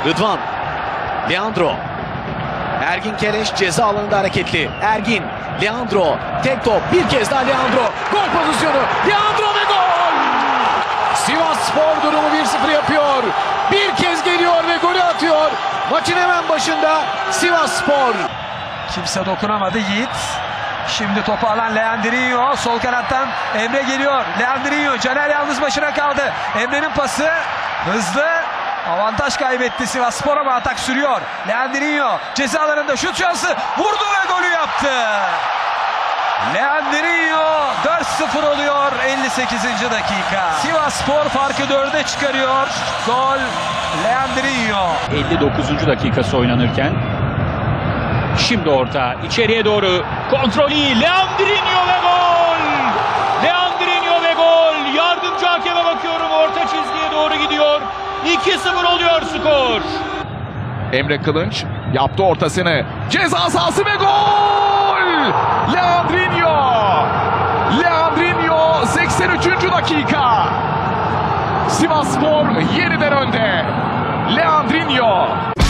Rıdvan. Leandro. Ergin Keleş ceza alanında hareketli. Ergin. Leandro. Tek top. Bir kez daha Leandro. Gol pozisyonu. Leandro ve gol! Sivasspor durumu 1-0 yapıyor. Bir kez geliyor ve golü atıyor. Maçın hemen başında Sivasspor. Kimse dokunamadı. Yiğit. Şimdi topu alan Leandrinho. Sol kanattan Emre geliyor. Leandrinho. Caner yalnız başına kaldı. Emre'nin pası hızlı. Avantaj kaybetti Sivasspor ama atak sürüyor. Leandrinho ceza alanında şut şansı. Vurdu ve golü yaptı. Leandrinho 4-0 oluyor 58. dakika. Sivasspor farkı 4'e çıkarıyor. Gol Leandrinho. 59. dakikası oynanırken. Şimdi orta içeriye doğru kontrol iyi. Leandrinho ve gol! Leandrinho ve gol! Yardımcı hakeme bakıyorum, orta çizgiye doğru gidiyor. 2-0 oluyor skor. Emre Kılınç yaptı ortasını. Ceza sahası ve gol! Leandrinho! Leandrinho 83. dakika. Sivasspor yeniden önde. Leandrinho.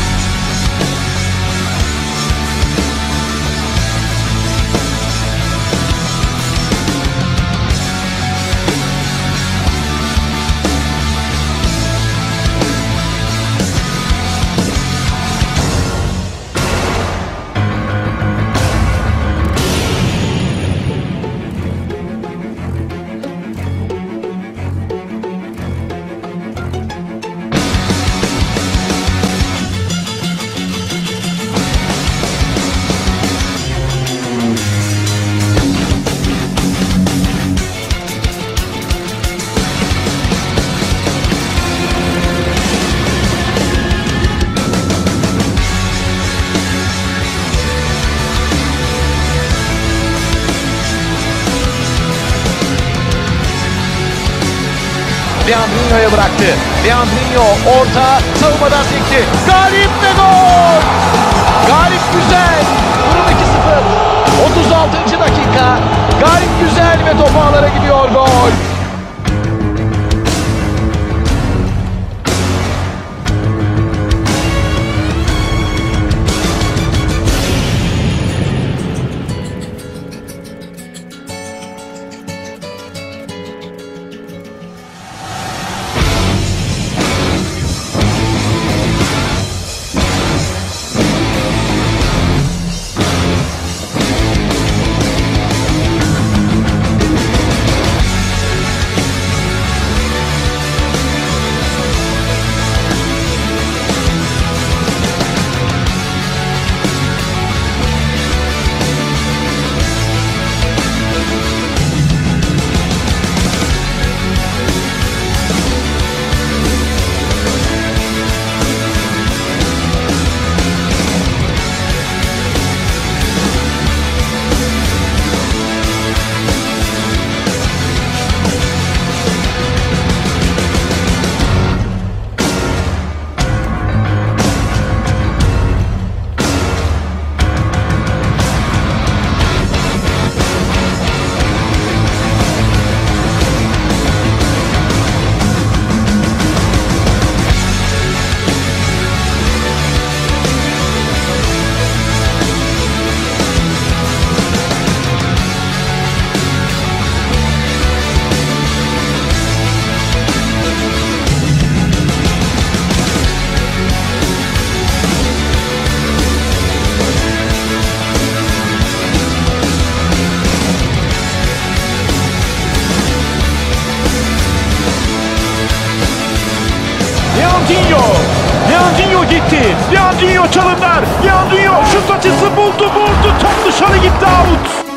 Leandrinho'ya bıraktı. Leandrinho orta savunmadan sekti. Galip ve gol! Galip Güzel. Durum 2-0. 36. dakika. Galip Güzel ve topu ağlara gidiyor, gol. Leandrinho gitti. Leandrinho çalımlar. Leandrinho şut açısı buldu. Top dışarı gitti, out.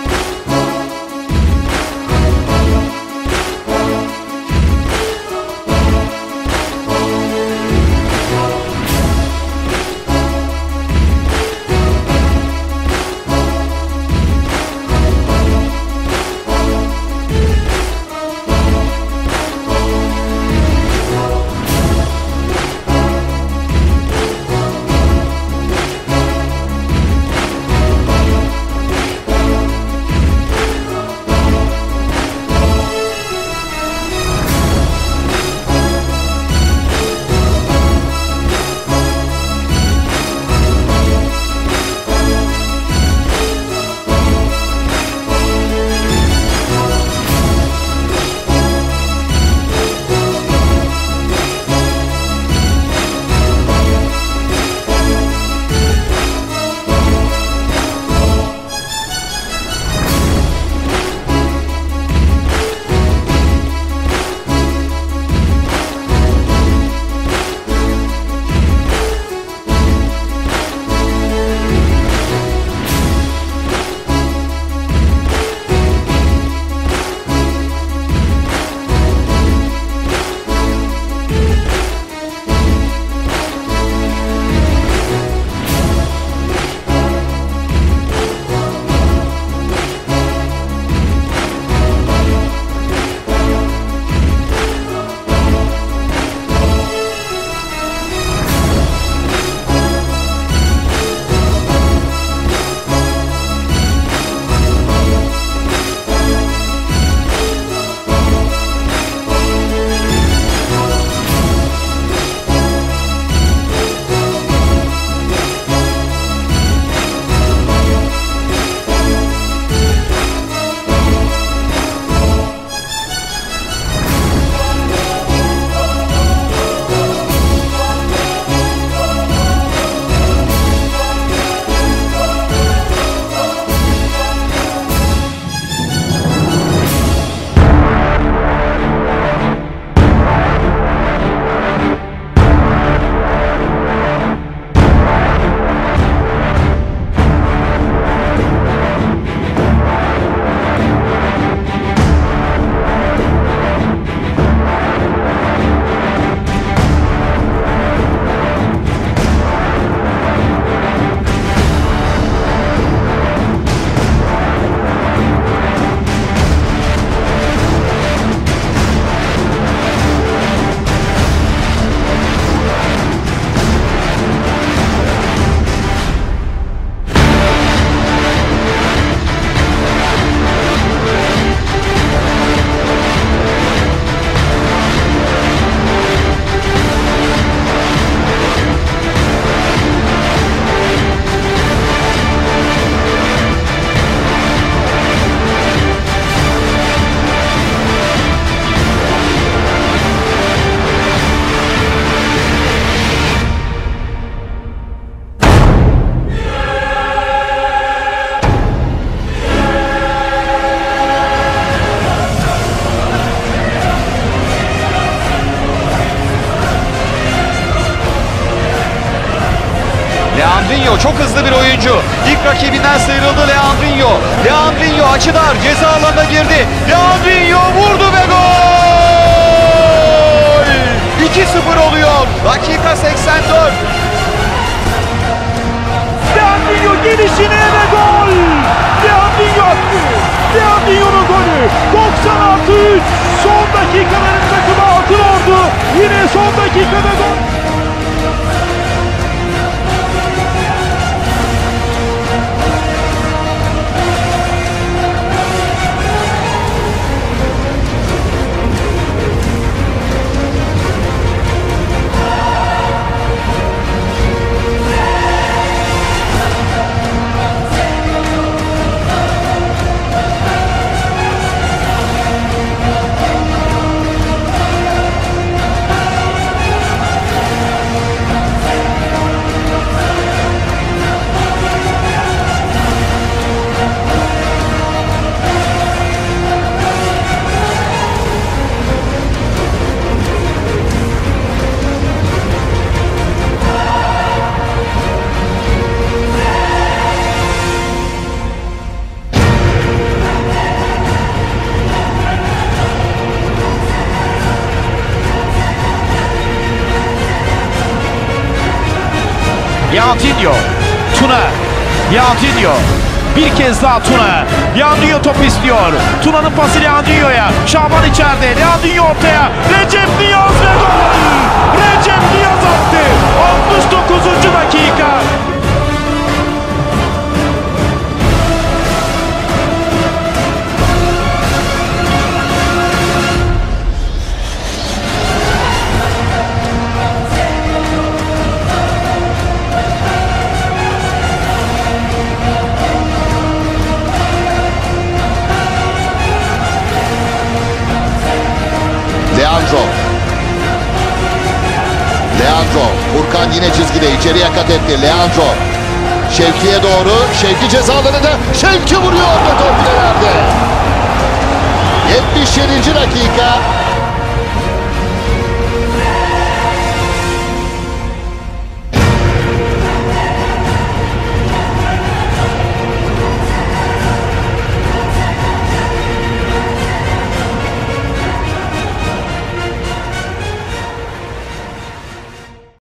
çok hızlı bir oyuncu. İlk rakibinden sıyrıldı Leandrinho. Leandrinho açı dar, ceza alanına girdi. Leandrinho vurdu ve gol! 2-0 oluyor. Dakika 84. Leandrinho gelişine ve gol! Leandrinho attı. Leandrinho'nun golü. 90+3. Son dakikaların takımı altın oldu. Yine son dakikada gol. Leandrinho, Tuna, Leandrinho, bir kez daha Tuna. Leandrinho top istiyor. Tuna'nın pası Leandrinho'ya. Şaban içeride. Leandrinho ortaya. Recep Niyaz ve gol! Recep Niyaz attı. 69. dakika. Leandro. Furkan yine çizgide içeriye kat etti. Leandro. Şevki'ye doğru. Şevki ceza alanında. Şevki vuruyor ve top yerde. 77. dakika.